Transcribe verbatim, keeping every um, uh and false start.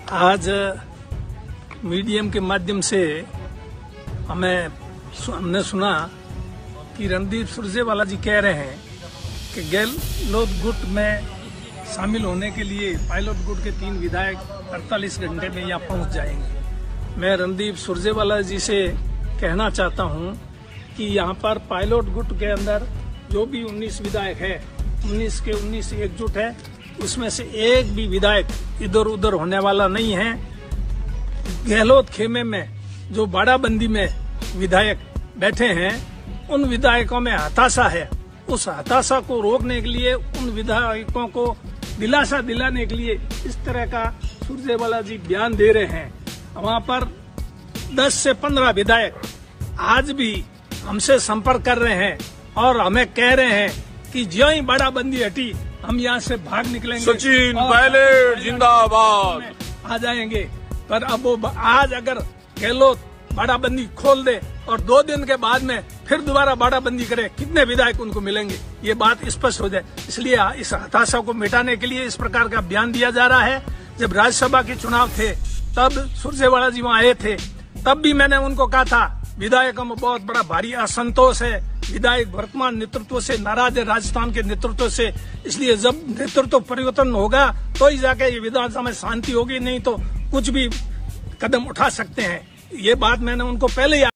आज मीडियम के माध्यम से हमें हमने सुना कि रणदीप सुरजेवाला जी कह रहे हैं कि गहलोत गुट में शामिल होने के लिए पायलट गुट के तीन विधायक अड़तालीस घंटे में यहाँ पहुँच जाएंगे। मैं रणदीप सुरजेवाला जी से कहना चाहता हूँ कि यहाँ पर पायलट गुट के अंदर जो भी उन्नीस विधायक है, उन्नीस के उन्नीस एकजुट है, उसमें से एक भी विधायक इधर उधर होने वाला नहीं है। गहलोत खेमे में जो बाड़ाबंदी में विधायक बैठे हैं, उन विधायकों में हताशा है। उस हताशा को रोकने के लिए, उन विधायकों को दिलासा दिलाने के लिए इस तरह का सुरजेवाला जी बयान दे रहे हैं। वहाँ पर दस से पंद्रह विधायक आज भी हमसे संपर्क कर रहे हैं और हमें कह रहे हैं कि ज्यों ही बाड़ाबंदी हटी हम यहाँ से भाग निकलेंगे, सचिन पायलट जिंदाबाद आ जाएंगे। पर अब वो आज अगर गहलोत बाड़ाबंदी खोल दे और दो दिन के बाद में फिर दोबारा बाड़ाबंदी करे, कितने विधायक उनको मिलेंगे, ये बात स्पष्ट हो जाए। इसलिए इस हताशा को मिटाने के लिए इस प्रकार का बयान दिया जा रहा है। जब राज्यसभा के चुनाव थे तब सुरजेवाला जी वहाँ आए थे, तब भी मैंने उनको कहा था विधायकों में बहुत बड़ा भारी असंतोष है, विधायक वर्तमान नेतृत्व से नाराज है, राजस्थान के नेतृत्व से। इसलिए जब नेतृत्व परिवर्तन होगा तो ही जाके ये विधानसभा में शांति होगी, नहीं तो कुछ भी कदम उठा सकते हैं। ये बात मैंने उनको पहले ही